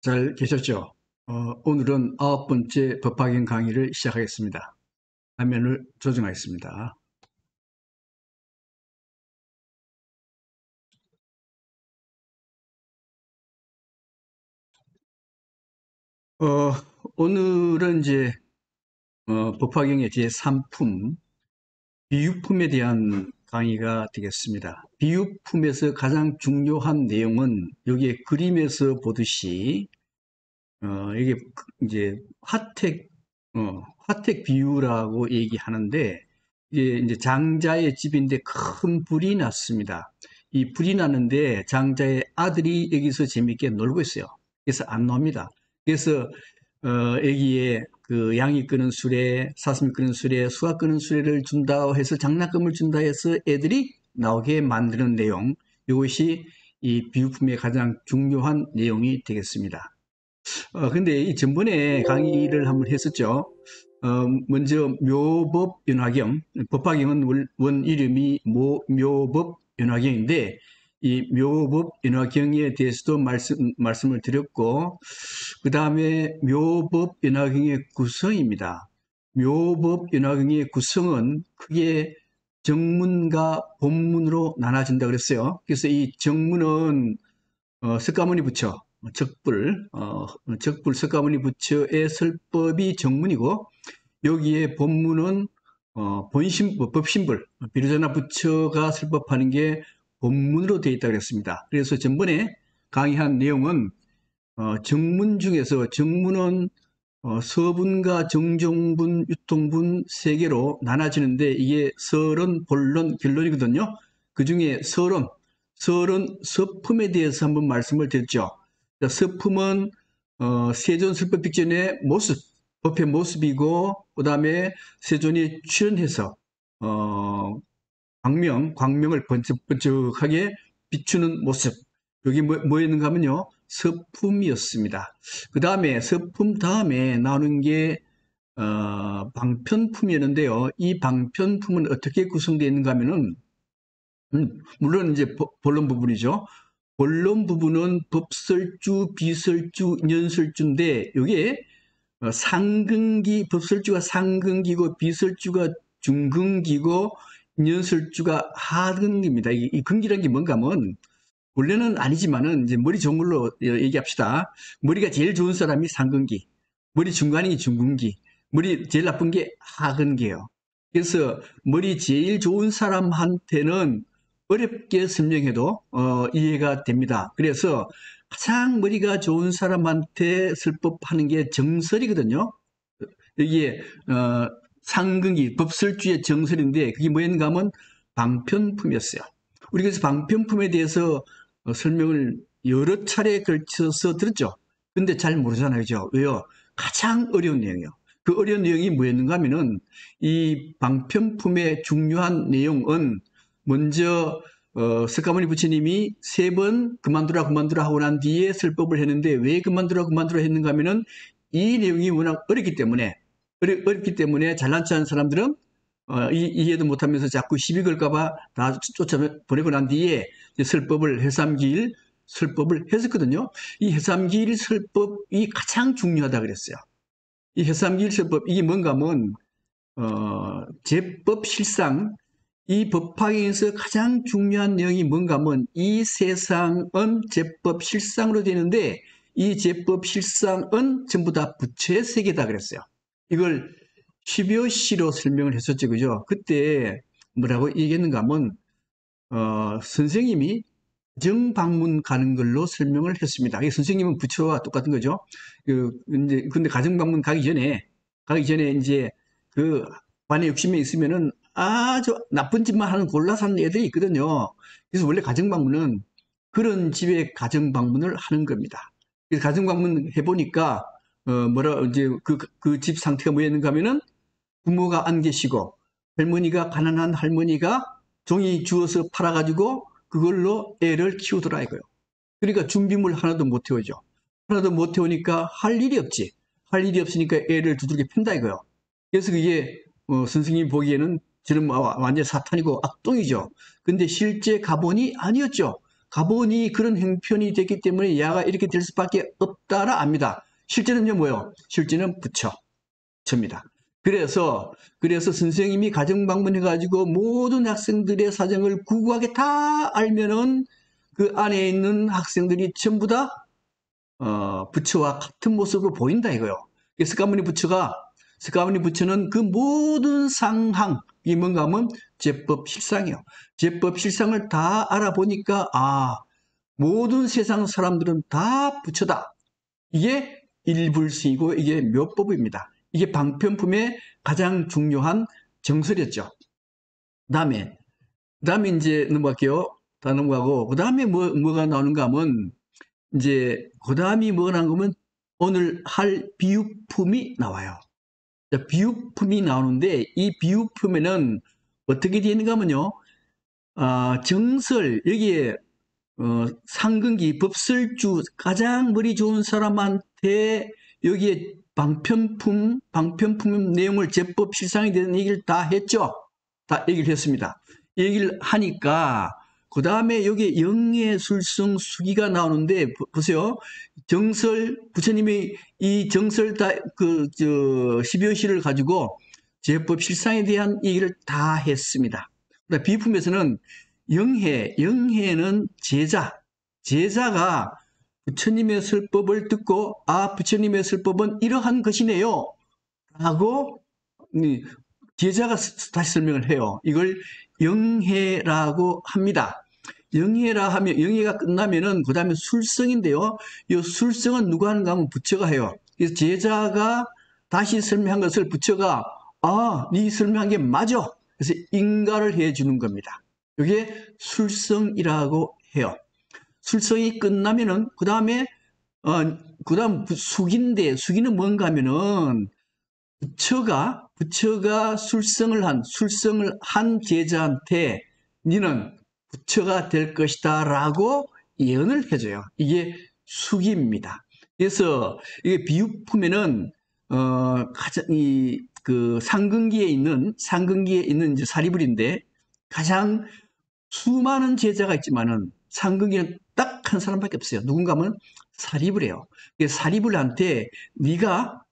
잘 계셨죠? 오늘은 9번째 법학영 강의를 시작하겠습니다. 화면을 조정하겠습니다. 어, 오늘은 이제 법학영의 제3품 비유품에 대한 강의가 되겠습니다. 비유품에서 가장 중요한 내용은 여기에 그림에서 보듯이 이게 이제 화택 비유라고 얘기하는데, 이게 이제 장자의 집인데 큰 불이 났습니다. 이 불이 났는데 장자의 아들이 여기서 재밌게 놀고 있어요. 그래서 안 놉니다. 그래서 애기에 그 양이 끄는 수레, 사슴이 끄는 수레, 수가 끄는 수레를 준다 해서 장난감을 준다 해서 애들이 나오게 만드는 내용, 이것이 이 비유품의 가장 중요한 내용이 되겠습니다. 근데 이 전번에 강의를 한번 했었죠. 먼저 묘법연화경, 법화경은 원 이름이 묘법연화경인데, 이 묘법연화경에 대해서도 말씀을 드렸고, 그 다음에 묘법연화경의 구성입니다. 묘법연화경의 구성은 크게 정문과 본문으로 나눠진다 그랬어요. 그래서 이 정문은 석가모니 부처, 적불 석가모니 부처의 설법이 정문이고, 여기에 본문은 법신불, 비로자나 부처가 설법하는 게 본문으로 되어 있다고 했습니다. 그래서 전번에 강의한 내용은 정문 중에서 정문은 서분과 정종분, 유통분 세 개로 나눠지는데, 이게 서론, 본론, 결론이거든요. 그 중에 서론 서품에 대해서 한번 말씀을 드렸죠. 서품은 세존설법빅전의 모습, 법의 모습이고, 그 다음에 세존이 출연해서 광명을 번쩍번쩍하게 비추는 모습. 여기 뭐였는가 하면요, 서품이었습니다. 그 다음에 서품 다음에 나오는 게 방편품이었는데요. 이 방편품은 어떻게 구성되어 있는가 하면은, 물론 이제 본론 부분이죠. 본론 부분은 법설주, 비설주, 연설주인데, 이게 상근기, 법설주가 상근기고 비설주가 중근기고 연설주가 하근기입니다. 이 근기라는 게 뭔가 하면, 원래는 아니지만은 이제 머리 좋은 걸로 얘기합시다. 머리가 제일 좋은 사람이 상근기, 머리 중간이 중근기, 머리 제일 나쁜 게 하근기예요. 그래서 머리 제일 좋은 사람한테는 어렵게 설명해도 이해가 됩니다. 그래서 가장 머리가 좋은 사람한테 설법하는 게 정설이거든요. 여기에 상근기, 법설주의 정설인데, 그게 뭐였는가 하면 방편품이었어요. 우리 그래서 방편품에 대해서 설명을 여러 차례에 걸쳐서 들었죠. 근데 잘 모르잖아요. 그죠? 왜요? 가장 어려운 내용이요. 그 어려운 내용이 뭐였는가 하면은, 이 방편품의 중요한 내용은 먼저 석가모니 부처님이 세 번 그만두라 그만두라 하고 난 뒤에 설법을 했는데, 왜 그만두라 그만두라 했는가 하면은 이 내용이 워낙 어렵기 때문에 잘난 체 하는 사람들은 이해도 못하면서 자꾸 시비 걸까봐 다 쫓아보내고 난 뒤에 설법을 해삼기일 설법을 했었거든요. 이 해삼기일 설법이 가장 중요하다 그랬어요. 이 해삼기일 설법, 이게 뭔가 하면 제법 실상, 이 법화에서 가장 중요한 내용이 뭔가 하면, 이 세상은 제법 실상으로 되는데 이 제법 실상은 전부 다 부처의 세계다 그랬어요. 이걸 쉬벼시로 설명을 했었죠. 그죠? 그때 뭐라고 얘기했는가 하면, 선생님이 가정방문 가는 걸로 설명을 했습니다. 선생님은 부처와 똑같은 거죠. 근데 가정방문 가기 전에 이제 그 반에 60명 있으면은 아주 나쁜 짓만 하는 골라 사는 애들이 있거든요. 그래서 원래 가정방문은 그런 집에 가정방문을 하는 겁니다. 그래서 가정방문 해보니까, 이제 그 집 상태가 뭐였는가 하면은, 부모가 안 계시고 할머니가, 가난한 할머니가 종이 주워서 팔아가지고 그걸로 애를 키우더라 이거요. 그러니까 준비물 하나도 못 태우죠. 하나도 못 태우니까 할 일이 없지. 할 일이 없으니까 애를 두들겨 팬다 이거요. 그래서 그게 선생님 보기에는 저는 완전 사탄이고 악동이죠. 근데 실제 가본이 아니었죠. 가본이 그런 형편이 됐기 때문에 야가 이렇게 될 수밖에 없다라 압니다. 실제는요, 뭐요? 실제는 부처입니다. 그래서 선생님이 가정 방문해가지고 모든 학생들의 사정을 구구하게 다 알면은 그 안에 있는 학생들이 전부 다 부처와 같은 모습으로 보인다 이거요. 스가모니 부처는 그 모든 상황, 이 뭔가 하면 제법 실상이요. 제법 실상을 다 알아보니까 모든 세상 사람들은 다 부처다. 이게 일불스이고 이게 묘법입니다. 이게 방편품의 가장 중요한 정설이었죠. 그다음에 이제 넘어갈게요. 다 넘어가고 그다음에 뭐가 나오는가 하면 이제 그다음이 뭐가 나오면 오늘 할 비유품이 나와요. 비유품이 나오는데 이 비유품에는 어떻게 되는가 하면요. 정설 여기에 상근기 법설주 가장 머리 좋은 사람한테 여기에 방편품 내용을 제법 실상이 되는 얘기를 다 했죠. 다 얘기를 했습니다. 얘기를 하니까 그 다음에 여기 영예 술성 수기가 나오는데 보세요. 정설 부처님이 이 정설 그 12호시를 가지고 제법 실상에 대한 얘기를 다 했습니다. 비품에서는 영해는 제자가 부처님의 설법을 듣고 부처님의 설법은 이러한 것이네요 라고 제자가 다시 설명을 해요. 이걸 영해라고 합니다. 영해가 끝나면은 그 다음에 술성인데요. 이 술성은 누가 하는가 하면 부처가 해요. 그래서 제자가 다시 설명한 것을 부처가 네 설명한 게 맞아. 그래서 인가를 해주는 겁니다. 이게 술성이라고 해요. 술성이 끝나면은 그 다음에 그다음 숙인데 숙이는 뭔가 하면은 부처가 술성을 한 제자한테 니는 부처가 될 것이다라고 예언을 해줘요. 이게 숙입니다. 그래서 이게 비유품에는 가장 그 상근기에 있는 이제 사리불인데 가장 수많은 제자가 있지만은 상근기는 딱 한 사람밖에 없어요. 누군가 하면 사리불이에요. 사리불한테 네가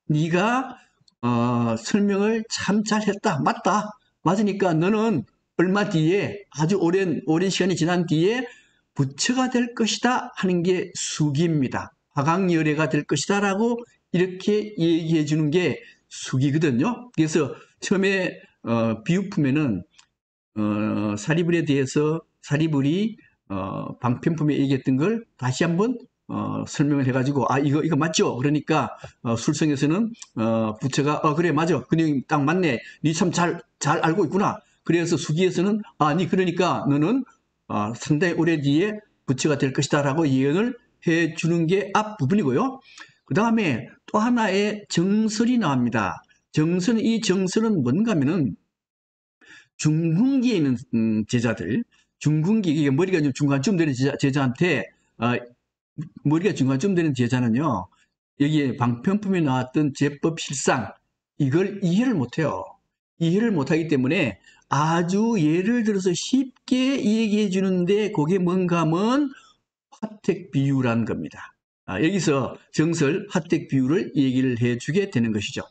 설명을 참 잘했다. 맞으니까 너는 얼마 뒤에 아주 오랜 시간이 지난 뒤에 부처가 될 것이다 하는 게 숙입니다. 화강열애가 될 것이다 라고 이렇게 얘기해 주는 게 숙이거든요. 그래서 처음에 비유품에는 사리불에 대해서 사리불이 방편품에 얘기했던 걸 다시 한번 설명을 해가지고 이거 맞죠? 그러니까 술성에서는 부처가 그래 맞아 그 내용이 딱 맞네 니 참 잘 알고 있구나. 그래서 수기에서는 니 그러니까 너는 상당히 오래 뒤에 부처가 될 것이다 라고 예언을 해주는 게 앞부분이고요. 그 다음에 또 하나의 정설이 나옵니다. 이 정설은 뭔가 하면은 중궁기에 있는 제자들, 이게 머리가 좀 중간쯤 되는 제자한테 머리가 중간쯤 되는 제자는요. 여기에 방편품에 나왔던 제법 실상 이걸 이해를 못해요. 이해를 못하기 때문에 아주 예를 들어서 쉽게 얘기해 주는데 그게 뭔가 하면 화택 비유라는 겁니다. 여기서 정설 화택 비유를 얘기를 해주게 되는 것이죠.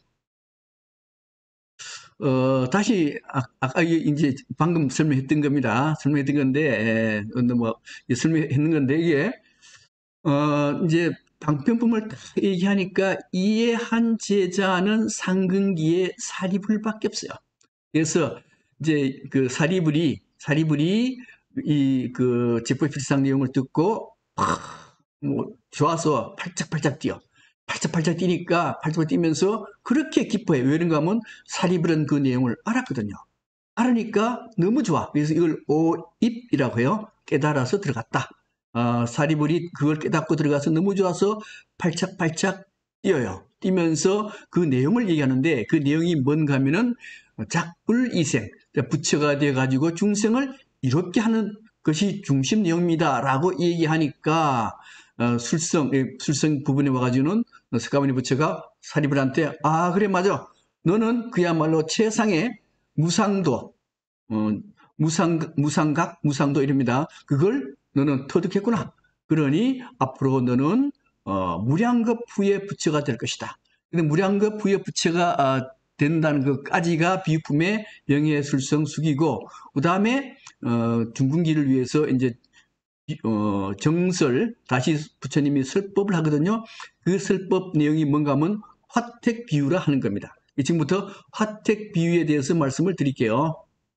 다시 아까 이제 방금 설명했던 겁니다. 설명했던 건데 설명했는 건데 이게 이제 방편품을 딱 얘기하니까 이해한 제자는 상근기의 사리불밖에 없어요. 그래서 이제 그 사리불이 이 그 제법필상 내용을 듣고 좋아서 팔짝팔짝 뛰어. 팔짝팔짝 뛰니까 팔짝팔짝 뛰면서 그렇게 기뻐해요. 왜 그런가 하면 사리불은 그 내용을 알았거든요. 알으니까 너무 좋아. 그래서 이걸 오입이라고 해요. 깨달아서 들어갔다. 사리불이 그걸 깨닫고 들어가서 너무 좋아서 팔짝팔짝 뛰어요. 뛰면서 그 내용을 얘기하는데 그 내용이 뭔가 하면은 작불이생, 부처가 되어가지고 중생을 이롭게 하는 것이 중심 내용입니다. 라고 얘기하니까 술성 부분에 와가지고는 스가모니 부처가 사리불한테 그래 맞아. 너는 그야말로 최상의 무상도 무상각, 무상도 이럽니다. 그걸 너는 터득했구나. 그러니 앞으로 너는 무량겁 후의 부처가 될 것이다. 근데 무량겁 후의 부처가 된다는 것까지가 비유품의 명예술성 숙이고, 그 다음에 중군기를 위해서 이제 정설, 다시 부처님이 설법을 하거든요. 그 설법 내용이 뭔가 하면 화택 비유라 하는 겁니다. 지금부터 화택 비유에 대해서 말씀을 드릴게요.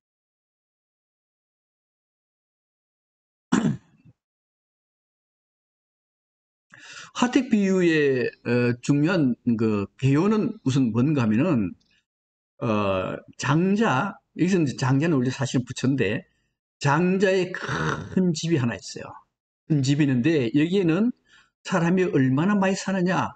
화택 비유의 중요한 그 개요는 우선 뭔가 하면은 장자, 여기서 이제 장자는 원래 사실은 부처인데, 장자의 큰 집이 하나 있어요. 큰 집이 있는데 여기에는 사람이 얼마나 많이 사느냐,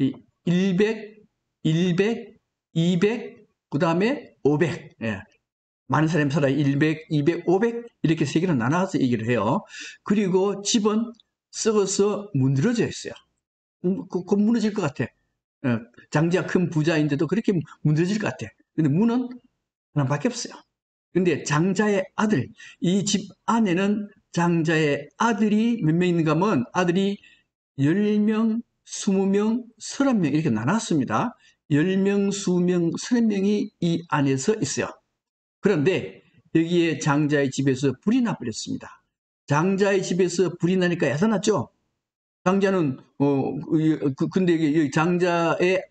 100, 100, 200, 그 다음에 500. 예. 많은 사람이 살아요. 100, 200, 500 이렇게 세 개로 나눠서 얘기를 해요. 그리고 집은 썩어서 문드러져 있어요. 곧 무너질 것 같아. 장자 큰 부자인데도 그렇게 문드러질 것 같아. 근데 문은 하나밖에 없어요. 근데 장자의 아들, 이 집 안에는 장자의 아들이 몇 명 있는가 하면 아들이 10명, 20명, 30명 이렇게 나눴습니다. 10명, 20명, 30명이 이 안에서 있어요. 그런데 여기에 장자의 집에서 불이 나버렸습니다. 장자의 집에서 불이 나니까 야단났죠. 장자는 근데 여기 장자의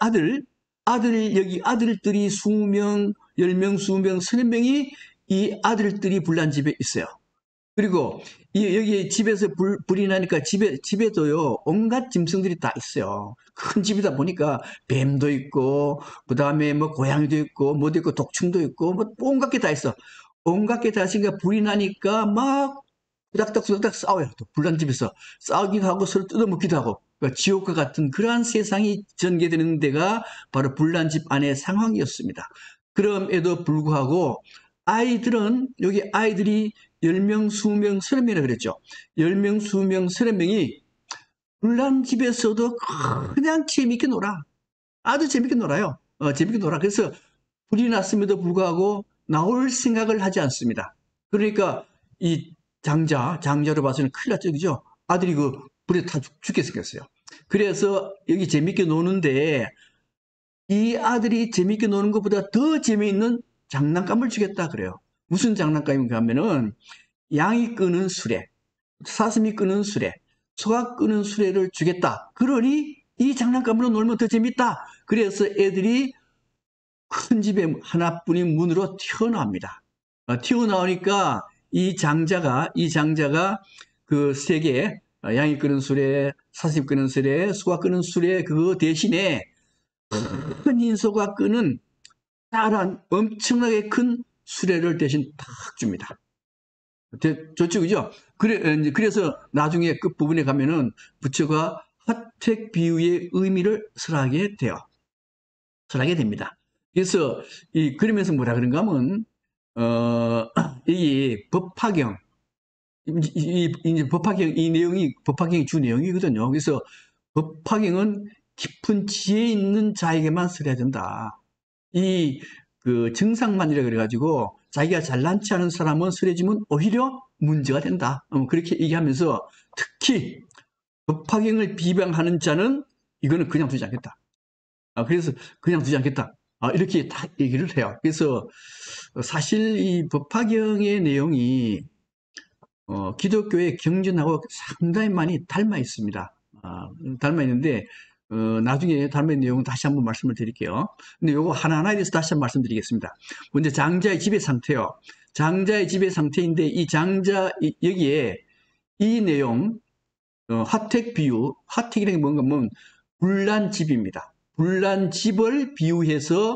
여기 아들들이 20명, 10명, 20명, 30명이 이 아들들이 불난 집에 있어요. 그리고 여기 집에서 불이 나니까 집에도요, 온갖 짐승들이 다 있어요. 큰 집이다 보니까 뱀도 있고, 그 다음에 뭐 고양이도 있고, 뭐도 있고, 독충도 있고, 뭐 온갖 게 다 있어. 온갖 게 다 있으니까 불이 나니까 막 후닥닥 싸워요. 또 불난 집에서 싸우기도 하고 서로 뜯어먹기도 하고. 그러니까 지옥과 같은 그러한 세상이 전개되는 데가 바로 불난 집 안의 상황이었습니다. 그럼에도 불구하고 아이들은 여기 아이들이 10명, 20명, 30명이라 그랬죠. 10명, 20명, 30명이 불난 집에서도 그냥 재밌게 놀아. 아주 재밌게 놀아요. 재밌게 놀아. 그래서 불이 났음에도 불구하고 나올 생각을 하지 않습니다. 그러니까 이 장자로 봐서는 큰일 났죠. 그죠? 아들이 그 불에 다 죽게 생겼어요. 그래서 여기 재밌게 노는데 이 아들이 재밌게 노는 것보다 더 재미있는 장난감을 주겠다 그래요. 무슨 장난감인가 하면은 양이 끄는 수레, 사슴이 끄는 수레, 소가 끄는 수레를 주겠다. 그러니 이 장난감으로 놀면 더 재밌다. 그래서 애들이 큰 집에 하나뿐인 문으로 튀어나옵니다. 튀어나오니까 이 장자가 그 세 개, 양이 끄는 수레, 사슴이 끄는 수레, 소가 끄는 수레 그거 대신에 큰 인소가 끄는 짜란 엄청나게 큰 수레를 대신 탁 줍니다. 좋죠, 그죠? 그래서 나중에 끝부분에 가면은 부처가 화택 비유의 의미를 설하게 돼요. 설하게 됩니다. 그래서 그러면서 뭐라 그런가 하면 이 법화경 이제 법화경 이 내용이 법화경이 주 내용이거든요. 그래서 법화경은 깊은 지혜 있는 자에게만 설해야 된다. 이 그 증상만이라 그래가지고 자기가 잘난치 않은 사람은 설해주면 오히려 문제가 된다. 그렇게 얘기하면서 특히 법화경을 비방하는 자는 이거는 그냥 두지 않겠다. 그래서 그냥 두지 않겠다. 이렇게 다 얘기를 해요. 그래서 사실 이 법화경의 내용이 기독교의 경전하고 상당히 많이 닮아 있습니다. 닮아 있는데 나중에 닮아 있는 내용은 다시 한번 말씀을 드릴게요. 근데 요거 하나하나에 대해서 다시 한번 말씀드리겠습니다. 먼저 장자의 지배 상태요. 장자의 지배 상태인데 이 장자 여기에 이 내용 화택 비유, 화택이라는 게 뭔가 하면 불난 집입니다. 불난 집을 비유해서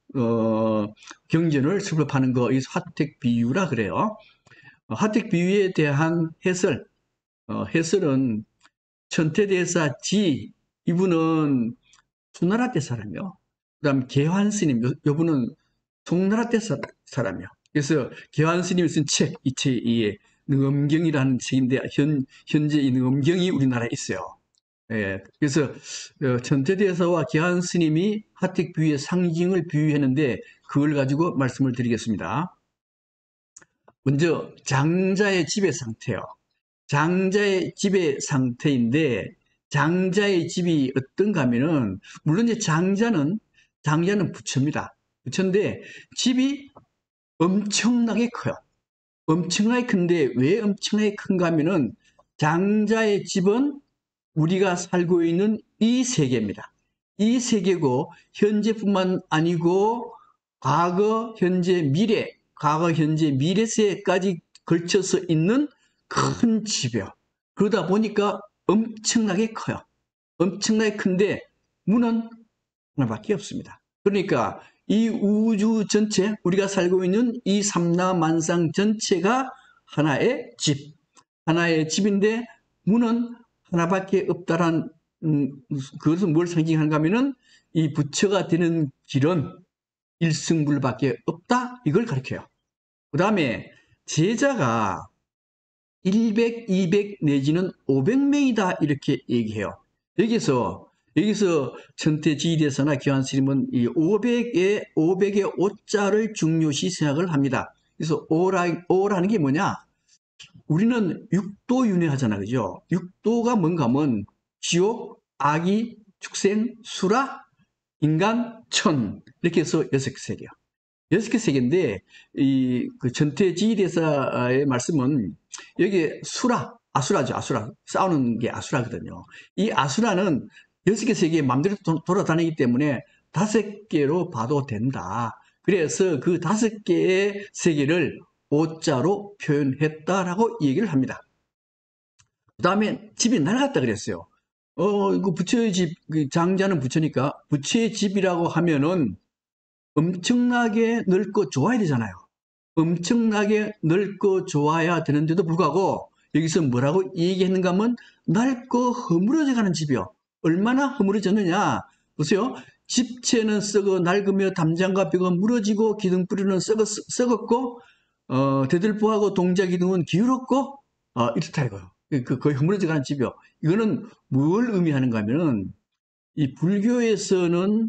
경전을 설법하는 거, 이 화택 비유라 그래요. 화택 비유에 대한 해설은 천태대사 이분은 수나라 때 사람이요. 그 다음 계환스님, 요분은 송나라 때 사람이요. 그래서 계환스님이 쓴 책, 이 책이 능엄경이라는 책인데 현재 이 능엄경이 우리나라에 있어요. 예, 그래서 천태대사와 계환스님이 화택 비유의 상징을 비유했는데 그걸 가지고 말씀을 드리겠습니다. 먼저 장자의 지배 상태요. 장자의 집의 상태인데 장자의 집이 어떤가 하면은 물론 이제 장자는 부처입니다. 부처인데 집이 엄청나게 커요. 엄청나게 큰데 왜 엄청나게 큰가 하면은 장자의 집은 우리가 살고 있는 이 세계입니다. 이 세계고 현재뿐만 아니고 과거, 현재, 미래 세까지 걸쳐서 있는 큰 집이요. 그러다 보니까 엄청나게 커요. 엄청나게 큰데 문은 하나밖에 없습니다. 그러니까 이 우주 전체, 우리가 살고 있는 이 삼라만상 전체가 하나의 집인데 문은 하나밖에 없다란 그것은 뭘 상징하는가 하면은 이 부처가 되는 길은 일승불밖에 없다 이걸 가리켜요. 그 다음에 제자가 100, 200 내지는 500명이다 이렇게 얘기해요. 여기서 천태지휘대사나 기환스님은 이 500의 5자를 중요시 생각을 합니다. 그래서 오라는 게 뭐냐? 우리는 육도 윤회하잖아, 그죠? 육도가 뭔가 하면 지옥, 아기, 축생, 수라, 인간, 천 이렇게 해서 6세계야. 6개 세계인데 그 전태지휘대사의 말씀은 여기에 아수라죠. 싸우는 게 아수라거든요. 이 아수라는 6개 세계에 마음대로 돌아다니기 때문에 5개로 봐도 된다. 그래서 그 5개의 세계를 5자로 표현했다라고 얘기를 합니다. 그 다음에 집이 날아갔다 그랬어요. 이거 부처의 집, 장자는 부처니까 부처의 집이라고 하면은 엄청나게 넓고 좋아야 되잖아요. 엄청나게 넓고 좋아야 되는데도 불구하고 여기서 뭐라고 얘기했는가 하면 낡고 허물어져 가는 집이요. 얼마나 허물어졌느냐. 보세요. 집체는 썩어 낡으며 담장과 벽은 무너지고 기둥뿌리는 썩었고 대들보하고 동자기둥은 기울었고 이렇다 이거요. 거의 허물어져 가는 집이요. 이거는 뭘 의미하는가 하면은 이 불교에서는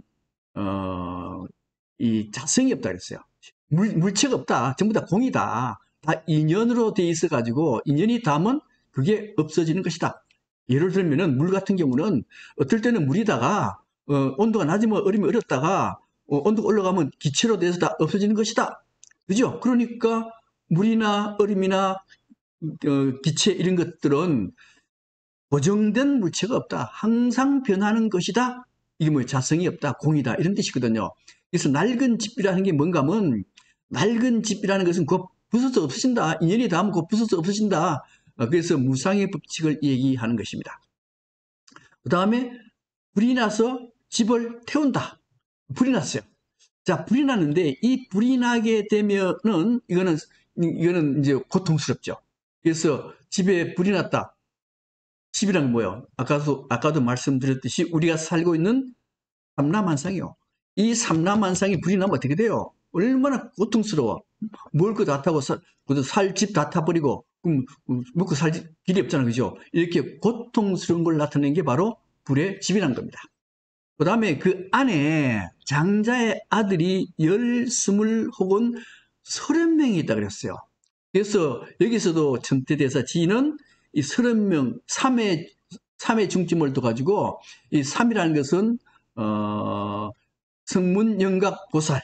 이 자성이 없다 그랬어요. 물체가 없다. 전부 다 공이다. 다 인연으로 돼 있어 가지고 인연이 닿으면 그게 없어지는 것이다. 예를 들면은 물 같은 경우는 어떨 때는 물이다가 온도가 낮으면 얼음이 얼었다가 온도가 올라가면 기체로 돼서 다 없어지는 것이다. 그죠? 그러니까 물이나 얼음이나 기체 이런 것들은 고정된 물체가 없다. 항상 변하는 것이다. 이게 뭐 자성이 없다. 공이다. 이런 뜻이거든요. 그래서 낡은 집이라는 게 뭔가 하면 낡은 집이라는 것은 곧 부서져 없어진다. 인연이 닿으면 곧 부서져 없어진다. 그래서 무상의 법칙을 얘기하는 것입니다. 그 다음에 불이 나서 집을 태운다. 불이 났어요. 자, 불이 났는데 이 불이 나게 되면은 이거는 이제 고통스럽죠. 그래서 집에 불이 났다. 집이란 게 뭐예요? 아까도 말씀드렸듯이 우리가 살고 있는 삼라만상이요. 이 삼라만상이 불이 나면 어떻게 돼요? 얼마나 고통스러워. 먹을 거 다 타고 살 집 다 타버리고 그럼 먹고 살 길이 없잖아, 그죠? 이렇게 고통스러운 걸 나타내는 게 바로 불의 집이란 겁니다. 그 다음에 그 안에 장자의 아들이 10, 혹은 30명이 있다 그랬어요. 그래서 여기서도 천태대사 지인은 이 30명, 3의 중점을 둬가지고 이 3이라는 것은 성문, 영각, 보살,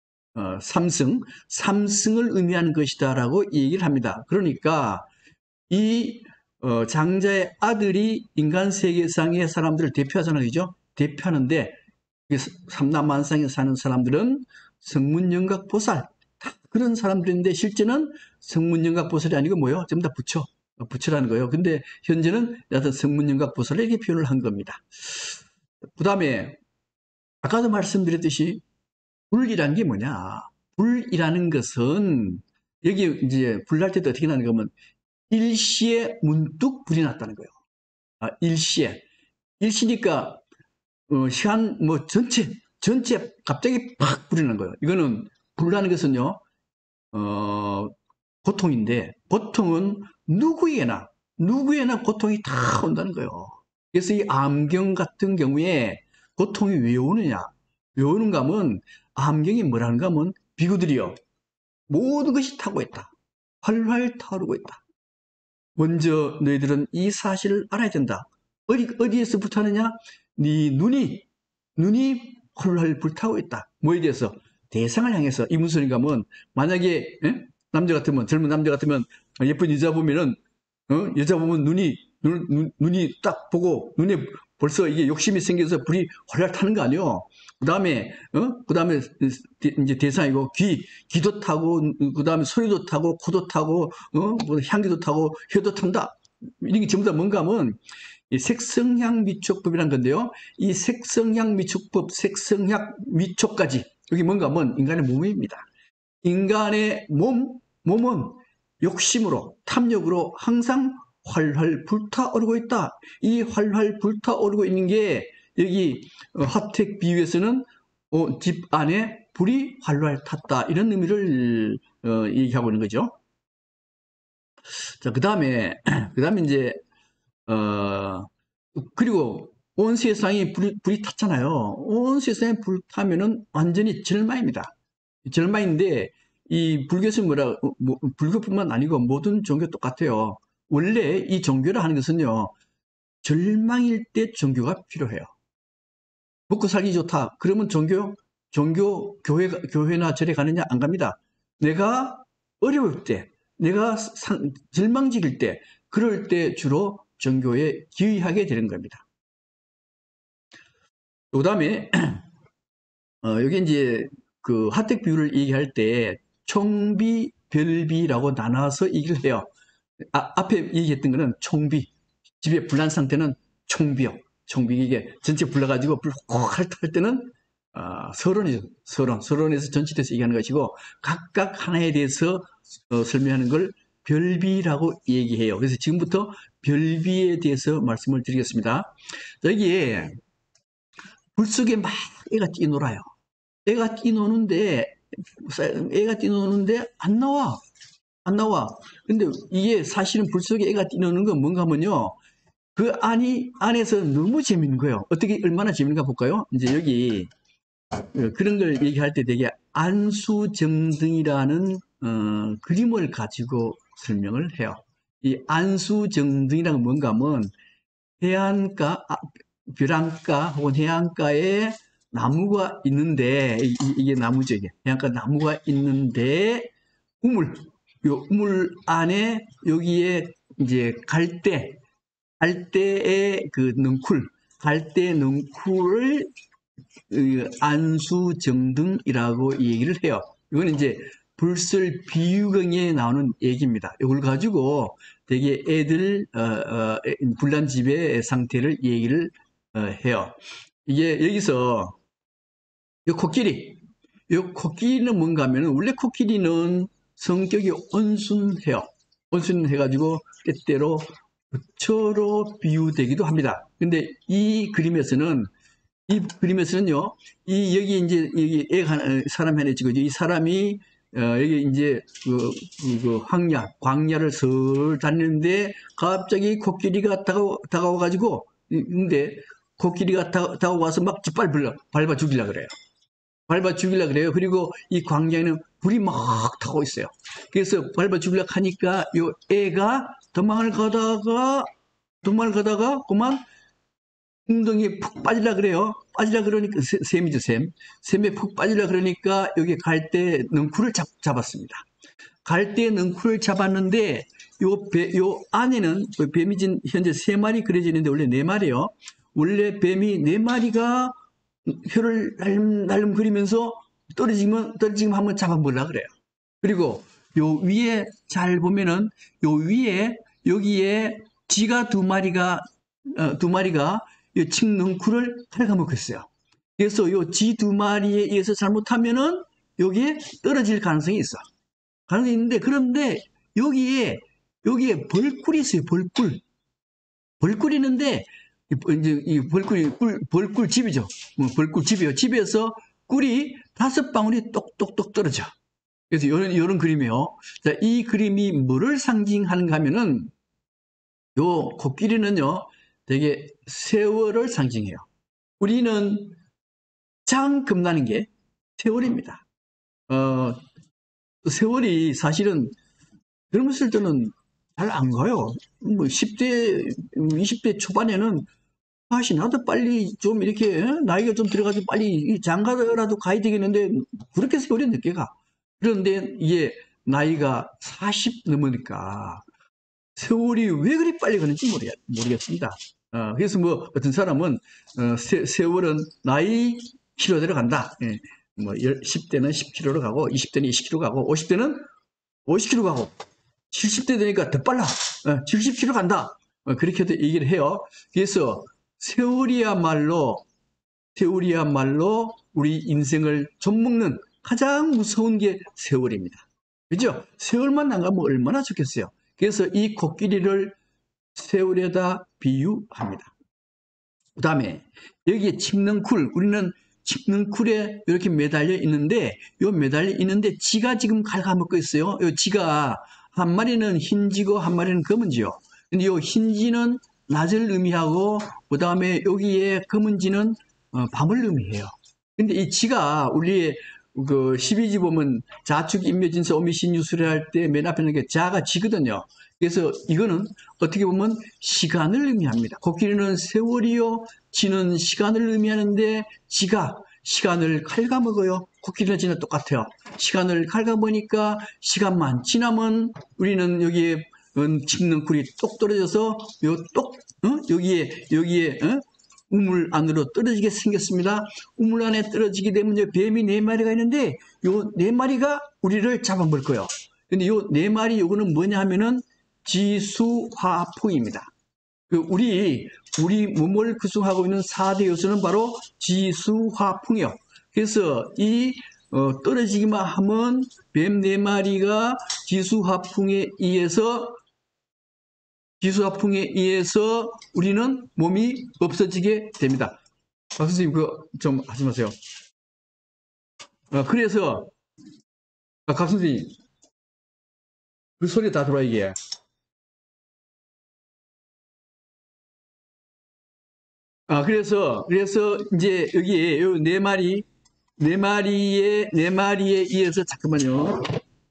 삼승을 의미하는 것이다라고 얘기를 합니다. 그러니까 이 장자의 아들이 인간 세계상의 사람들을 대표하잖아요, 그죠? 대표하는데 삼남만상에 사는 사람들은 성문, 영각, 보살 다 그런 사람들인데 실제는 성문, 영각, 보살이 아니고 뭐예요? 전부 다 부처라는 거예요. 근데 현재는 여하튼 성문, 영각, 보살을 이렇게 표현을 한 겁니다. 그 다음에 아까도 말씀드렸듯이 불이란 게 뭐냐? 불이라는 것은 여기 이제 불 날 때도 어떻게 나는가 하면 일시에 문득 불이 났다는 거예요. 일시에. 일시니까 시간 뭐 전체 갑자기 팍 불이 난 거예요. 이거는 불나는 것은요 고통인데 보통은 누구에나 고통이 다 온다는 거예요. 그래서 이 암경 같은 경우에 고통이 왜 오느냐? 왜 오는가 하면 암경이 뭐라는가 하면 비구들이요 모든 것이 타고 있다. 활활 타오르고 있다. 먼저 너희들은 이 사실을 알아야 된다. 어디에서부터 하느냐? 네 눈이 헐헐 불타고 있다. 뭐에 대해서? 대상을 향해서. 이문선이 가면 만약에 남자 같으면, 젊은 남자 같으면 예쁜 여자 보면은 여자 보면 눈이 딱 보고 눈에 벌써 이게 욕심이 생겨서 불이 활활 타는 거 아니에요. 그다음에 이제 대상이고 귀도 타고 그다음에 소리도 타고 코도 타고 뭐 향기도 타고 혀도 탄다. 이런 게 전부 다 뭔가 하면 이 색성향 미촉법이라는 건데요. 이 색성향 미촉법, 색성향 미촉까지 여기 뭔가 하면 인간의 몸입니다. 인간의 몸은 욕심으로 탐욕으로 항상 활활 불타오르고 있다. 이 활활 불타오르고 있는 게 여기 화택 비유에서는 집 안에 불이 활활 탔다. 이런 의미를 얘기하고 있는 거죠. 자, 그 다음에 이제 그리고 온 세상이 불이 탔잖아요. 온 세상에 불 타면은 완전히 절망입니다. 절망인데 이 불교에서 불교뿐만 아니고 모든 종교 똑같아요. 원래 이 종교를 하는 것은요, 절망일 때 종교가 필요해요. 먹고 살기 좋다. 그러면 교회나 절에 가느냐? 안 갑니다. 내가 어려울 때, 내가 절망직일 때, 그럴 때 주로 종교에 기여하게 되는 겁니다. 그 다음에, 여기 이제 그 하택 비유를 얘기할 때 총비, 별비라고 나눠서 얘기를 해요. 앞에 얘기했던 거는 총비. 집에 불난 상태는 총비요. 총비 이게 전체 불나가지고 불 확 할 때는 서론이죠. 서론에서 전체돼서 얘기하는 것이고 각각 하나에 대해서 설명하는 걸 별비라고 얘기해요. 그래서 지금부터 별비에 대해서 말씀을 드리겠습니다. 여기에 불 속에 막 애가 뛰놀아요. 애가 뛰노는데 안 나와. 안 나와. 근데 이게 사실은 불 속에 애가 뛰노는 건 뭔가 하면요. 그 안에서 너무 재밌는 거예요. 어떻게, 얼마나 재밌는가 볼까요? 이제 여기, 그런 걸 얘기할 때 되게 안수정등이라는, 그림을 가지고 설명을 해요. 이 안수정등이라는 건 뭔가 하면 해안가, 벼랑가 혹은 해안가에 나무가 있는데, 이게 나무죠, 이게. 해안가 나무가 있는데, 요 우물 안에 여기에 이제 갈대의 그 갈대 능쿨을 안수정등이라고 얘기를 해요. 이건 이제 불설 비유경에 나오는 얘기입니다. 이걸 가지고 되게 애들 불난집의 상태를 얘기를 해요. 이게 여기서 이 코끼리는 뭔가 하면 원래 코끼리는 성격이 온순해요. 온순해가지고 때때로 부처로 비유되기도 합니다. 근데 이 그림에서는요, 여기 이제 사람 하나 찍어죠. 이 사람이 여기 이제 광야를 설 다니는데 갑자기 코끼리가 다가와가지고 근데 코끼리가 다가와서 막 밟아 죽이려고 그래요. 그리고 이 광야에는 불이 막 타고 있어요. 그래서 밟아 죽이려고 하니까 요 애가 도망을 가다가 그만 웅덩이에 푹 빠지려 그래요. 빠지려 그러니까 샘이죠, 샘. 샘에 푹 빠지려 그러니까 여기 갈대 능쿨을 잡았습니다. 갈대 능쿨을 잡았는데 요 안에는 뱀이 현재 3마리 그려져 있는데 원래 4마리요. 원래 뱀이 4마리가 혀를 날름 그리면서 떨어지면 한번 잡아보려고 그래요. 그리고 요 위에 잘 보면은 요 위에 여기에 쥐가 2마리가 이 칡능쿨을 갉아먹고 있어요. 그래서 요 쥐 2마리에 의해서 잘못하면은 여기에 떨어질 가능성이 있어. 가능성이 있는데 그런데 여기에 벌꿀이 있어요. 벌꿀이 있는데 이제 이 벌꿀집이죠. 벌꿀집이요. 집에서 꿀이 5방울이 똑똑똑 떨어져. 그래서 이런 그림이에요. 자, 이 그림이 뭐를 상징하는가 하면은 요 코끼리는요, 되게 세월을 상징해요. 우리는 가장 겁나는 게 세월입니다. 세월이 사실은 젊었을 때는 잘 안 가요. 뭐 10대, 20대 초반에는 아씨, 나도 빨리 좀 이렇게 나이가 좀 들어가지고 빨리 이 장가라도 가야 되겠는데 그렇게 세월이 늦게 가. 그런데 이게 나이가 40 넘으니까 세월이 왜 그리 빨리 가는지 모르겠습니다. 그래서 뭐 어떤 사람은 세월은 나이 키로대로 간다. 예. 뭐 10대는 10km로 가고 20대는 20km 가고 50대는 50km 가고 70대 되니까 더 빨라. 70km 간다. 그렇게도 얘기를 해요. 그래서 세월이야말로 우리 인생을 좀먹는 가장 무서운 게 세월입니다. 그죠? 세월만 안 가면 얼마나 좋겠어요. 그래서 이 코끼리를 세월에다 비유합니다. 그 다음에 여기에 칡능쿨, 우리는 칡능쿨에 이렇게 매달려 있는데 요 매달려 있는데 쥐가 지금 갉아먹고 있어요. 요 쥐가 한 마리는 흰쥐고 한 마리는 검은쥐요. 근데 요 흰쥐는 낮을 의미하고 그 다음에 여기에 검은쥐는 밤을 의미해요. 근데 이 쥐가 우리의 그 12지 보면 자축 인묘진서 오미신 유술할 때 맨 앞에 있는 게 자가 쥐거든요. 그래서 이거는 어떻게 보면 시간을 의미합니다. 코끼리는 세월이요, 쥐는 시간을 의미하는데 쥐가 시간을 갉아먹어요. 코끼리는 쥐는 똑같아요. 시간을 갉아먹으니까 시간만 지나면 우리는 여기에 칡능쿨이 똑 떨어져서 여기에 우물 안으로 떨어지게 생겼습니다. 우물 안에 떨어지게 되면 뱀이 4마리가 있는데 요 4마리가 우리를 잡아먹을 거예요. 근데 요 4마리 요거는 뭐냐 하면은 지수화풍입니다. 우리 몸을 구성하고 있는 4대 요소는 바로 지수화풍이요. 그래서 이 떨어지기만 하면 뱀 4마리가 지수화풍에 의해서 우리는 몸이 없어지게 됩니다. 선생님 그거 좀 하지 마세요. 그래서 각 선생님 그 소리 다 들어와 이게. 그래서 이제 여기 요 4마리에 의해서 잠깐만요.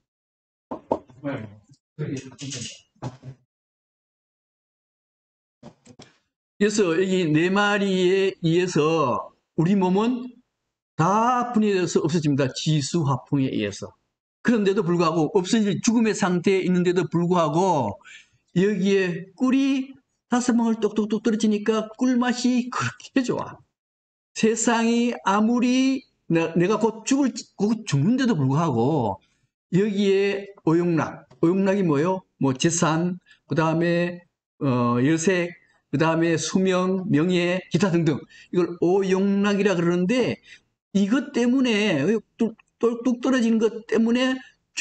그래서 여기 4마리에 의해서 우리 몸은 다 분해돼서 없어집니다. 지수화풍에 의해서. 그런데도 불구하고 없어질 죽음의 상태에 있는데도 불구하고 여기에 꿀이 5방울 똑똑똑 떨어지니까 꿀맛이 그렇게 좋아. 세상이 아무리 내가 곧 죽는데도 불구하고 여기에 오용락이 뭐예요? 뭐 재산, 그 다음에 여색, 그 다음에 수명, 명예, 기타 등등 이걸 오용락이라 그러는데 이것 때문에 뚝 떨어지는 것 때문에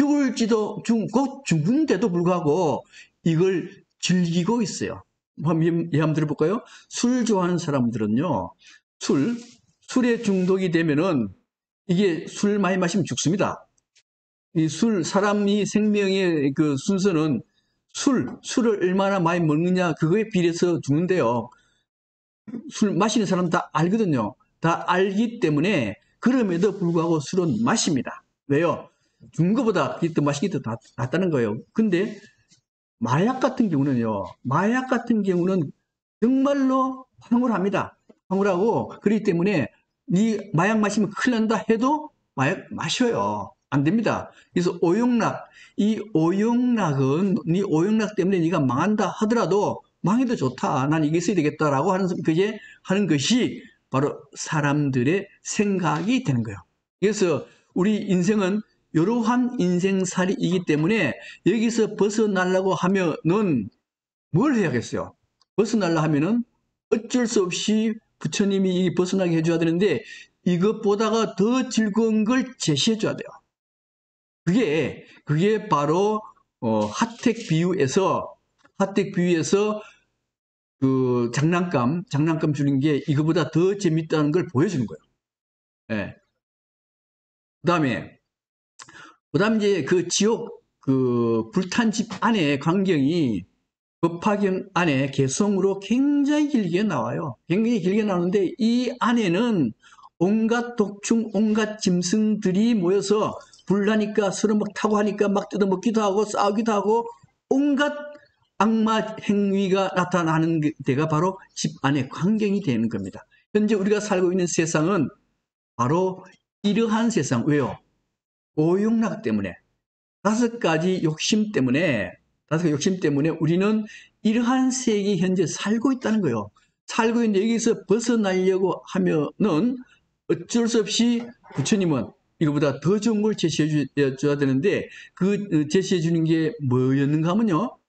곧 죽는데도 불구하고 이걸 즐기고 있어요. 한번 예 한번 들어볼까요? 술 좋아하는 사람들은요, 술에 중독이 되면은 이게 술 많이 마시면 죽습니다. 사람이 생명의 그 순서는 술을 얼마나 많이 먹느냐, 그거에 비례해서 죽는데요. 술 마시는 사람 다 알거든요. 다 알기 때문에 그럼에도 불구하고 술은 마십니다. 왜요? 죽는 것보다 더 마시는 게 더 낫다는 거예요. 근데 마약 같은 경우는 정말로 황홀합니다. 황홀하고 그렇기 때문에 네 마약 마시면 큰일 난다 해도 마약 마셔요. 안 됩니다. 그래서 이 오용락 때문에 네가 망한다 하더라도 망해도 좋다. 난 이게 있어야 되겠다라고 하는 것이 바로 사람들의 생각이 되는 거예요. 그래서 우리 인생은 이러한 인생살이이기 때문에 여기서 벗어나려고 하면은 뭘 해야겠어요? 벗어나려 하면은 어쩔 수 없이 부처님이 벗어나게 해줘야 되는데 이것보다가 더 즐거운 걸 제시해 줘야 돼요. 그게 바로 하택 비유에서 그 장난감 주는 게 이거보다 더 재밌다는 걸 보여주는 거예요. 예. 그다음에 이제 그 지옥 그 불탄 집 안에 광경이 법화경 안에 개성으로 굉장히 길게 나와요. 굉장히 길게 나오는데 이 안에는 온갖 독충, 온갖 짐승들이 모여서 불나니까 서로 막 타고 하니까 막 뜯어먹기도 하고 싸우기도 하고 온갖 악마 행위가 나타나는 데가 바로 집 안의 환경이 되는 겁니다. 현재 우리가 살고 있는 세상은 바로 이러한 세상. 왜요? 오용락 때문에, 다섯 가지 욕심 때문에 우리는 이러한 세계에 현재 살고 있다는 거예요. 살고 있는데 여기서 벗어나려고 하면은 어쩔 수 없이 부처님은 이거보다 더 좋은 걸 제시해 줘야 되는데, 그 제시해 주는 게 뭐였는가 하면요.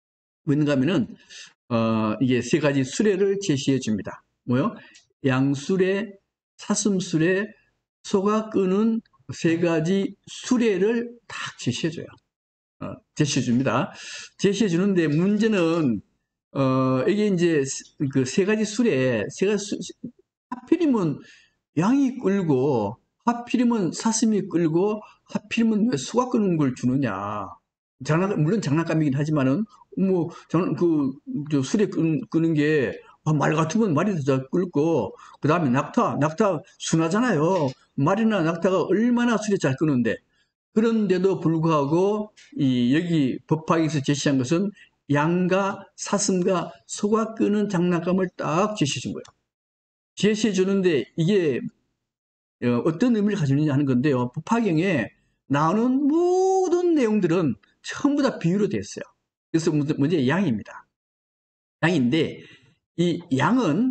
이게 세 가지 수레를 제시해 줍니다. 뭐요? 양수레, 사슴수레, 소가 끄는 세 가지 수레를 딱 제시해 줘요. 제시해 줍니다. 제시해 주는데 문제는, 이게 이제 그 세 가지 수레, 하필이면 양이 끌고, 하필이면 사슴이 끌고, 하필이면 왜 소가 끄는 걸 주느냐. 물론 장난감이긴 하지만은, 뭐, 저 수레 끄는 게, 말 같으면 말이 더 끌고, 그 다음에 낙타 순하잖아요. 말이나 낙타가 얼마나 수레 잘 끄는데, 그런데도 불구하고, 여기 법화에서 제시한 것은 양과 사슴과 소가 끄는 장난감을 딱 제시해 준 거예요. 제시해 주는데, 이게 어떤 의미를 가지고 있느냐 하는 건데요. 법화경에 나오는 모든 내용들은 전부 다 비유로 되어 있어요. 그래서 문제 양입니다. 양인데, 이 양은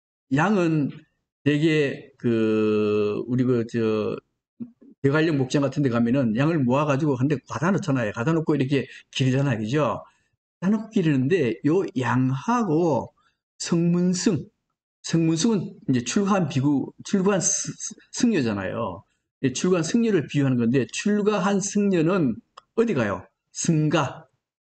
되게 우리 대관령 목장 같은 데 가면은 양을 모아가지고 한 대 가다 놓잖아요. 가다 놓고 이렇게 기르잖아요. 그죠? 가다 놓고 기르는데, 요 양하고 성문승은 이제 출가한 승려잖아요. 출가한 승려를 비유하는 건데, 출가한 승려는 어디 가요? 승가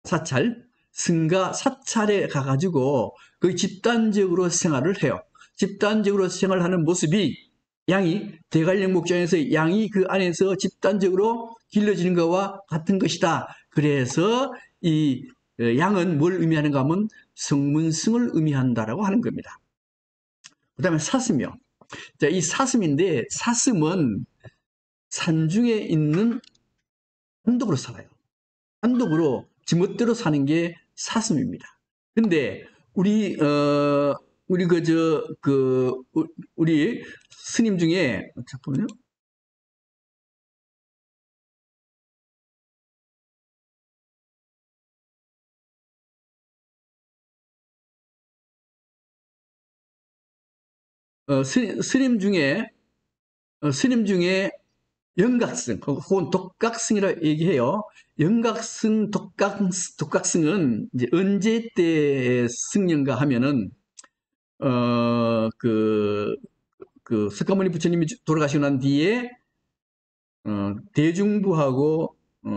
사찰에 가가지고 거의 집단적으로 생활을 해요. 집단적으로 생활하는 모습이 대관령 목장에서 양이 그 안에서 집단적으로 길러지는 것과 같은 것이다. 그래서 이 양은 뭘 의미하는가 하면 성문승을 의미한다라고 하는 겁니다. 그 다음에 사슴이요. 자, 이 사슴인데, 사슴은 산중에 있는 단독으로 살아요. 단독으로 지멋대로 사는 게 사슴입니다. 근데 우리 스님 중에, 잠깐만요. 스님 중에 영각승 혹은 독각승이라 얘기해요. 영각승, 독각승은 이제 언제 때의 승려인가 하면은 석가모니 부처님이 돌아가시고 난 뒤에 대중부하고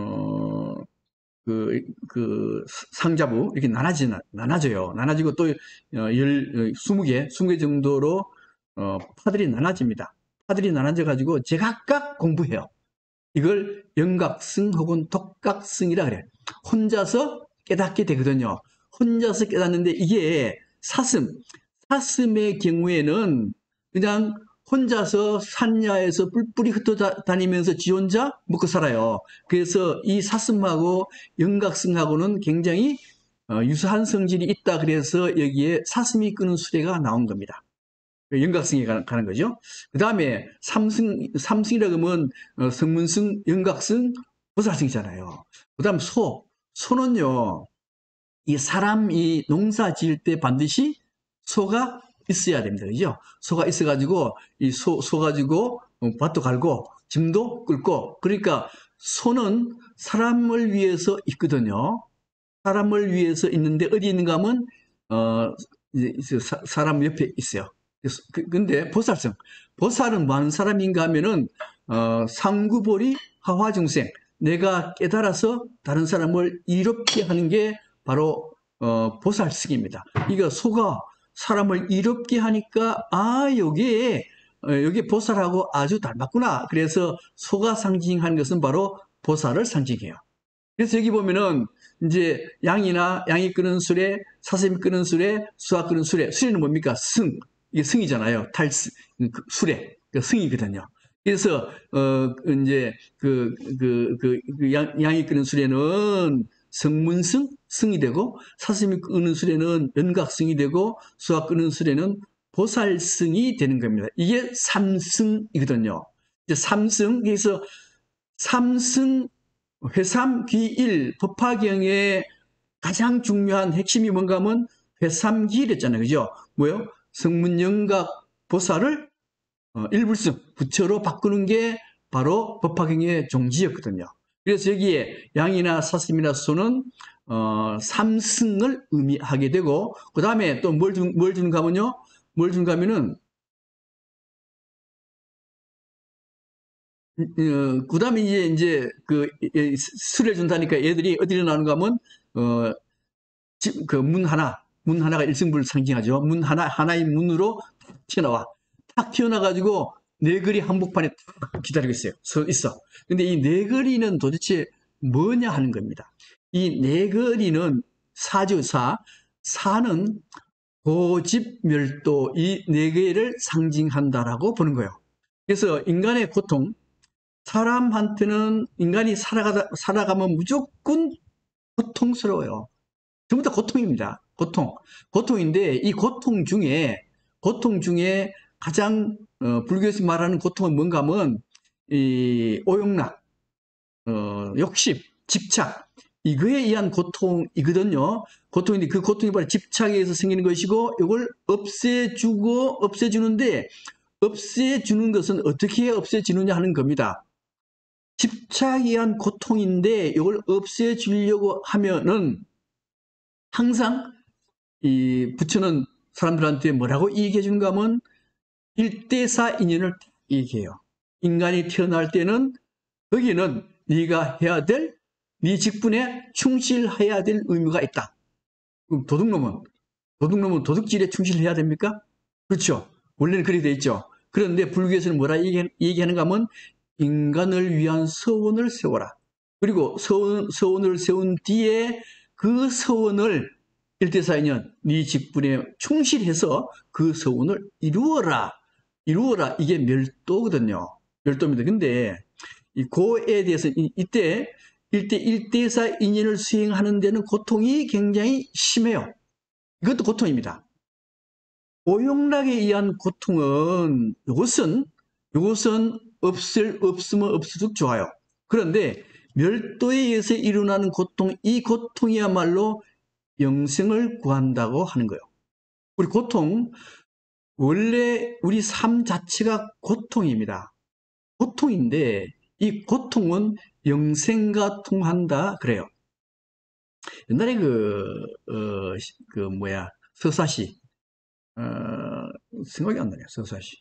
상자부 이렇게 나눠져요. 나눠지고 또 20개 정도로 파들이 나눠집니다. 파들이 나눠져 가지고 제각각 공부해요. 이걸 영각승 혹은 독각승이라 그래요. 혼자서 깨닫게 되거든요. 혼자서 깨닫는데 이게 사슴의 경우에는 그냥 혼자서 산야에서 뿔뿔이 흩어다니면서 지 혼자 먹고 살아요. 그래서 이 사슴하고 영각승하고는 굉장히 유사한 성질이 있다. 그래서 여기에 사슴이 끄는 수레가 나온 겁니다. 영각승에 가는 거죠. 그 다음에 삼승이라고 하면 성문승, 영각승, 보살승이잖아요. 그 다음 소는요, 이 사람이 농사 지을 때 반드시 소가 있어야 됩니다. 그죠? 소가 있어가지고, 소 가지고 밭도 갈고, 짐도 끌고, 그러니까 소는 사람을 위해서 있거든요. 사람을 위해서 있는데 어디 있는가 하면, 사람 옆에 있어요. 근데 보살은 뭐 하는 사람인가 하면은, 상구보리 하화중생. 내가 깨달아서 다른 사람을 이롭게 하는 게 바로, 보살승입니다. 이거 소가 사람을 이롭게 하니까, 여기에 보살하고 아주 닮았구나. 그래서 소가 상징하는 것은 바로 보살을 상징해요. 그래서 여기 보면은, 이제 양이 끄는 수레, 사슴이 끄는 수레, 수가 끄는 수레. 수레는 뭡니까? 이게 승이잖아요. 수레. 승이거든요. 그래서, 이제, 양이 끄는 수레는 성문승, 승이 되고, 사슴이 끄는 수레는 연각승이 되고, 수학 끄는 수레는 보살승이 되는 겁니다. 이게 삼승이거든요. 이제 삼승, 그래서 삼승, 회삼, 귀일, 법화경의 가장 중요한 핵심이 뭔가 하면 회삼기일했잖아요. 그죠? 뭐요? 성문연각 보살을 일불승, 부처로 바꾸는 게 바로 법화경의 종지였거든요. 그래서 여기에 양이나 사슴이나 소는 삼승을 의미하게 되고, 그 다음에 또 뭘 주는가 하면요? 뭘 주는가 하면은, 그 다음에 술을 준다니까 애들이 어디로 나오는가 하면, 그 문 하나가 일승불을 상징하죠. 문 하나의 문으로 튀어나와. 탁 튀어나와가지고 네거리 한복판에 탁 기다리고 있어요. 있어. 근데 이 네거리는 도대체 뭐냐 하는 겁니다. 이 네거리는 사는 고집멸도 이 네 개를 상징한다라고 보는 거예요. 그래서 인간의 고통, 사람한테는 인간이 살아가면 무조건 고통스러워요. 전부 다 고통입니다. 고통인데 이 고통 중에 가장 불교에서 말하는 고통은 뭔가 하면 이 오용락, 욕심, 집착 이거에 의한 고통이거든요. 고통인데 그 고통이 바로 집착에 의해서 생기는 것이고 이걸 없애주는데 없애주는 것은 어떻게 없애지느냐 하는 겁니다. 집착에 의한 고통인데 이걸 없애주려고 하면은 항상 이 부처는 사람들한테 뭐라고 얘기해 주는가 하면 일대사 인연을 얘기해요. 인간이 태어날 때는 거기는 네가 해야 될 네 직분에 충실해야 될 의무가 있다. 그럼 도둑놈은 도둑질에 충실해야 됩니까? 그렇죠. 원래는 그렇게 돼 있죠. 그런데 불교에서는 뭐라 얘기하는가 하면 인간을 위한 서원을 세워라. 그리고 서원을 세운 뒤에 그 서원을 일대사인연 네 직분에 충실해서 그 서원을 이루어라. 이게 멸도거든요. 멸도입니다. 근데 이 고에 대해서 이때 일대사 인연을 수행하는 데는 고통이 굉장히 심해요. 이것도 고통입니다. 오용락에 의한 고통은 이것은 없으면 없을수록 좋아요. 그런데 멸도에 의해서 일어나는 고통, 이 고통이야말로 영생을 구한다고 하는 거예요. 우리 고통, 원래 우리 삶 자체가 고통입니다. 고통인데 이 고통은 영생과 통한다 그래요. 옛날에 서사시, 생각이 안 나네요. 서사시.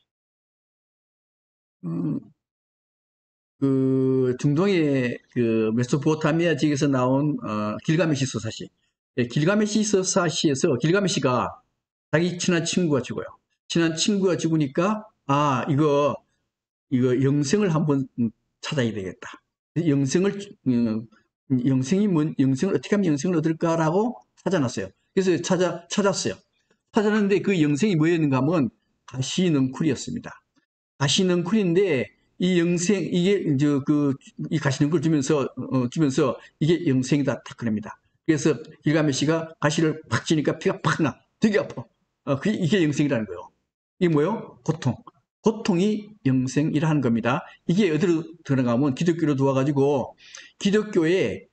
그 중동의 그 메소포타미아 지역에서 나온 길가메시 서사시. 예, 길가메시 서사시에서 길가메시가 자기 친한 친구가 죽어요. 친한 친구가 죽으니까 이거 영생을 한번 찾아야 되겠다. 영생을 영생을 어떻게 하면 영생을 얻을까라고 찾아놨어요. 그래서 찾았어요. 찾았는데 그 영생이 뭐였는가 하면 가시넝쿨이었습니다. 가시넝쿨인데 이 영생 이 가시넝쿨 주면서 이게 영생이다 딱 그럽니다. 그래서 길가메시가 가시를 팍 찌니까 피가 팍 나. 되게 아파. 이게 영생이라는 거예요. 이게 뭐예요? 고통이 영생이라 는 겁니다. 이게 어디로 들어가면 기독교로 들어와가지고 기독교에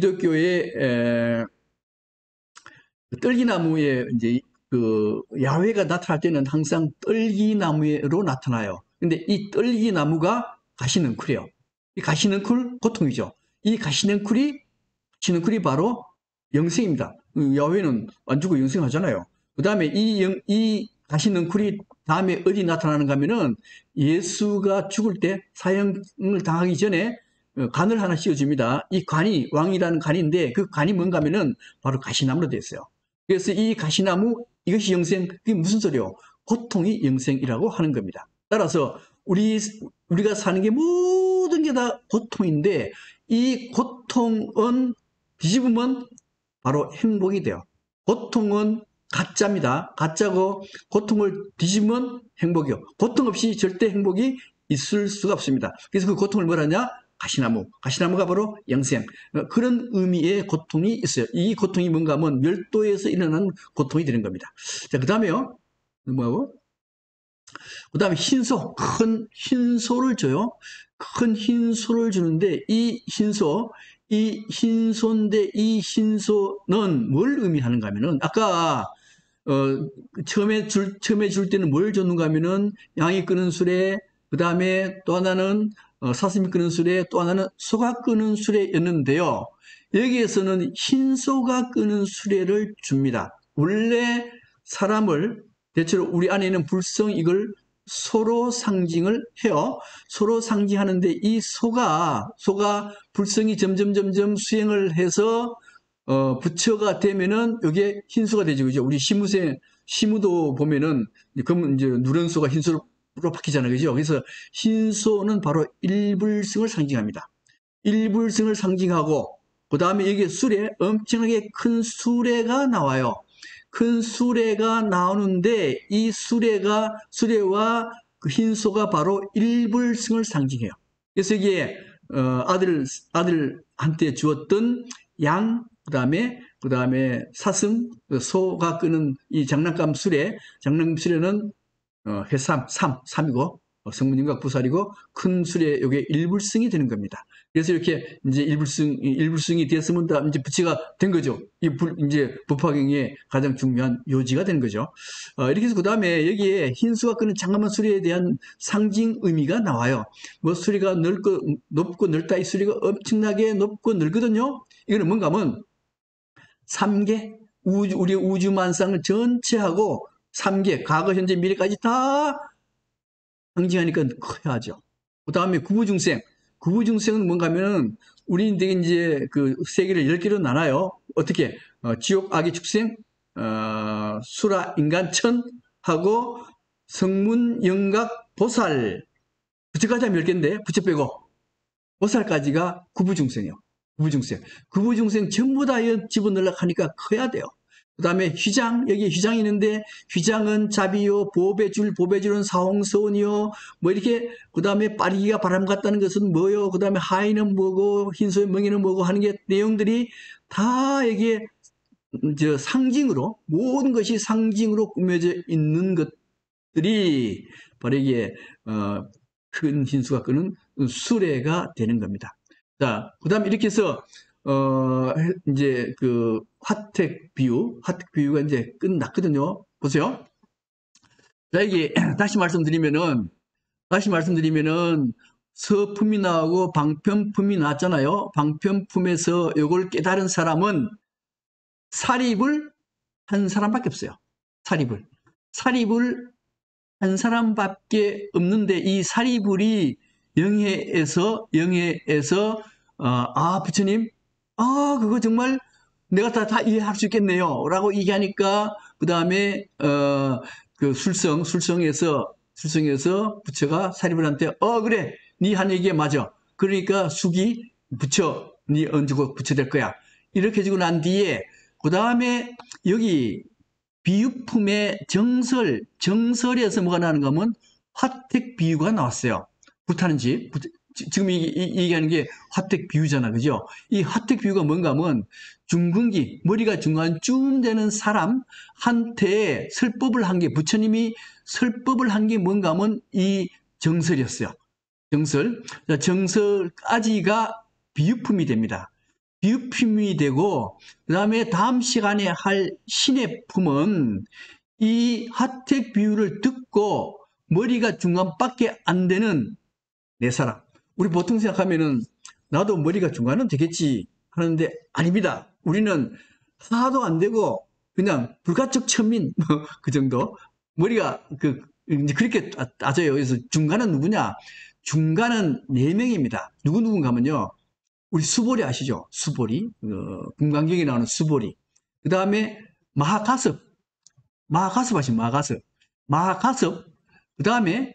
떨기나무에 이제 그 야훼가 나타날 때는 항상 떨기나무로 나타나요. 근데 이 떨기나무가 가시넝쿨이에요. 이 가시넝쿨 고통이죠. 이 가시넝쿨이 바로 영생입니다. 야훼는 안 죽고 영생하잖아요. 그 다음에 이 가시넝쿨이 다음에 어디 나타나는가 하면은 예수가 죽을 때 사형을 당하기 전에 관을 하나 씌워줍니다. 이 관이 왕이라는 관인데 그 관이 뭔가 하면은 바로 가시나무로 되어 있어요. 그래서 이 가시나무 이것이 영생, 그게 무슨 소리요? 고통이 영생이라고 하는 겁니다. 따라서 우리가 사는 게 모든 게 다 고통인데 이 고통은 뒤집으면 바로 행복이 돼요. 고통은 가짜입니다. 가짜고 고통을 뒤집으면 행복이요. 고통 없이 절대 행복이 있을 수가 없습니다. 그래서 그 고통을 뭐라 하냐? 가시나무가 바로 영생. 그런 의미의 고통이 있어요. 이 고통이 뭔가 하면 멸도에서 일어나는 고통이 되는 겁니다. 자, 그 다음에요. 뭐하고? 그 다음에 흰소, 큰 흰소를 줘요. 큰 흰소를 주는데 이 흰소인데 이 흰소는 뭘 의미하는가 하면은 아까 처음에 줄 때는 뭘 줬는가 하면은 양이 끄는 수레, 그 다음에 또 하나는 사슴이 끄는 수레, 또 하나는 소가 끄는 수레였는데요. 여기에서는 흰소가 끄는 수레를 줍니다. 원래 사람을 대체로 우리 안에 있는 불성 이걸 소로 상징을 해요. 소로 상징하는데 이 소가 불성이 점점 수행을 해서 부처가 되면은 이게 흰수가 되죠. 그죠? 우리 시무도 보면은 그러면 이제 누런 소가 흰수로 바뀌잖아요. 그죠? 그래서 흰소는 바로 일불승을 상징합니다. 일불승을 상징하고 그 다음에 여기에 수레, 엄청나게 큰 수레가 나와요. 큰 수레가 나오는데 이 수레와 그 흰소가 바로 일불승을 상징해요. 그래서 이게 아들한테 주었던 양, 그다음에 사슴, 소가 끄는 이 장난감 수레는 삼이고 성문인각 부살이고 큰 수레 요게 일불승이 되는 겁니다. 그래서 이렇게 이제 일불승이 됐으면 다 이제 부치가 된 거죠. 이제 법화경의 가장 중요한 요지가 된 거죠. 이렇게 해서 그 다음에 여기에 흰수가 끄는 장엄한 수레에 대한 상징 의미가 나와요. 뭐 수레가 높고 넓다, 이 수레가 엄청나게 높고 넓거든요. 이거는 뭔가 하면 3개 우리 우주만상을 전체하고 3개 과거, 현재, 미래까지 다 상징하니까 커야죠. 그 다음에 구부중생은 뭔가 하면은 우리 이제 그 세계를 10개로 나눠요. 어떻게? 지옥, 악의 축생, 수라, 인간, 천하고 성문, 영각, 보살. 부처까지 하면 10개인데 부처 빼고 보살까지가 구부중생이에요. 구부중생 전부 다 집어넣으려고 하니까 커야 돼요. 그 다음에 여기 휘장이 있는데, 휘장은 자비요, 보배줄은 사홍서원이요, 뭐 이렇게, 그 다음에 빠리기가 바람 같다는 것은 뭐요, 그 다음에 하이는 뭐고, 흰소의 멍이는 뭐고 하는 게 내용들이 다 여기에, 상징으로, 모든 것이 상징으로 꾸며져 있는 것들이, 바로 이게, 큰 흰수가 끄는 수레가 되는 겁니다. 자, 그 다음에 이렇게 해서, 이제 그 화택 비유가 이제 끝났거든요. 보세요. 자, 이게 다시 말씀드리면은 서품이 나오고 방편품이 나왔잖아요. 방편품에서 이걸 깨달은 사람은 사립을 한 사람밖에 없어요. 사립을 한 사람밖에 없는데 이 사리불이 영해에서 부처님 그거 정말 내가 다 이해할 수 있겠네요 라고 얘기하니까 그 다음에 그 술성에서 부처가 사리불한테 그래 네 한 얘기에 맞아. 그러니까 숙이 부처 네 언제고 부처 될 거야 이렇게 해주고 난 뒤에 그 다음에 여기 비유품의 정설에서 뭐가 나는가 하면 화택 비유가 나왔어요. 불타는 집. 지금 얘기하는 게 화택 비유잖아. 그죠? 이 화택 비유가 뭔가 하면 중근기, 머리가 중간쯤 되는 사람한테 설법을 한 게, 부처님이 설법을 한 게 뭔가 하면 이 정설이었어요. 정설까지가 비유품이 됩니다. 비유품이 되고 그 다음에 다음 시간에 할 신의 품은 이 화택 비유를 듣고 머리가 중간밖에 안 되는 네 사람. 우리 보통 생각하면은 나도 머리가 중간은 되겠지 하는데 아닙니다. 우리는 하나도 안 되고 그냥 불가촉 천민 그 정도. 머리가 이제 그렇게 따져요. 그래서 중간은 누구냐? 중간은 4명입니다. 누군가 하면요. 우리 수보리 아시죠? 수보리. 금강경에 나오는 수보리. 그 다음에 마하가섭 아시죠? 마하가섭. 그 다음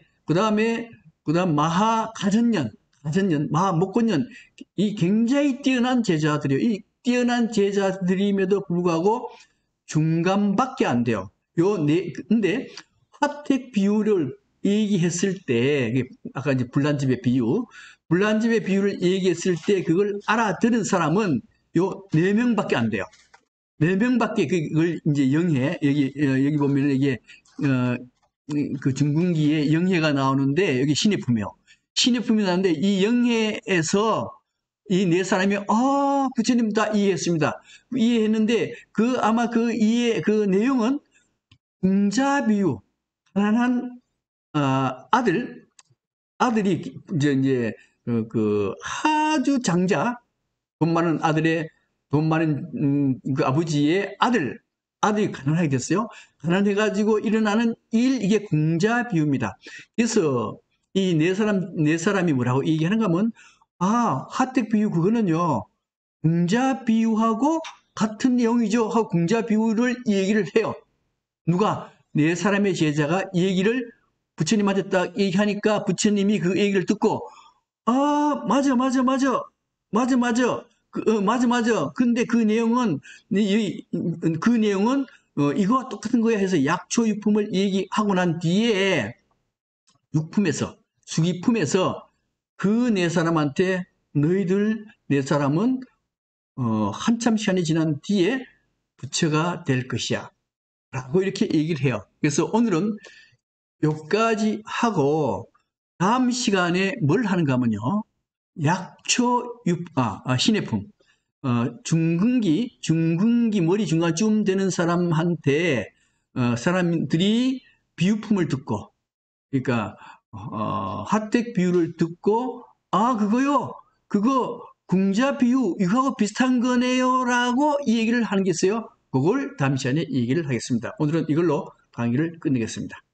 마하가전년, 마하목곤년. 이 굉장히 뛰어난 제자들이요. 이 뛰어난 제자들임에도 불구하고 중간밖에 안 돼요. 근데 화택 비유를 얘기했을 때, 아까 이제 불난집의 비유, 불난집의 비유를 얘기했을 때 그걸 알아들은 사람은 요 4명밖에 안 돼요. 4명밖에 그걸 이제 영해, 여기 보면 이게, 그 중군기에 영해가 나오는데 여기 신의 품이요. 신의 품이 나오는데 이 영해에서 이 4사람이, 부처님 다 이해했습니다. 이해했는데 아마 그 이해, 그 내용은 공자 비유, 가난한, 아들이 이제 아주 장자, 돈 많은 아들의 돈 많은 그 아버지의 아들이 가난하게 됐어요. 가난해가지고 일어나는 일, 이게 공자 비유입니다. 그래서 이 4사람이 뭐라고 얘기하는가 하면, 하택 비유 그거는요, 공자 비유하고 같은 내용이죠 하고 공자 비유를 얘기를 해요. 누가? 4사람의 제자가 얘기를 부처님한테 딱 얘기하니까 부처님이 그 얘기를 듣고, 맞아. 맞아. 근데 그 내용은, 이거와 똑같은 거야 해서 약초유품을 얘기하고 난 뒤에 수기품에서 그 4사람한테 너희들 4사람은, 한참 시간이 지난 뒤에 부처가 될 것이야. 라고 이렇게 얘기를 해요. 그래서 오늘은 여기까지 하고 다음 시간에 뭘 하는가 하면요. 신해품. 중근기 머리 중간쯤 되는 사람한테, 사람들이 비유품을 듣고, 그러니까, 하택 비유를 듣고, 그거 궁자 비유, 이거하고 비슷한 거네요. 라고 이 얘기를 하는 게 있어요. 그걸 다음 시간에 얘기를 하겠습니다. 오늘은 이걸로 강의를 끝내겠습니다.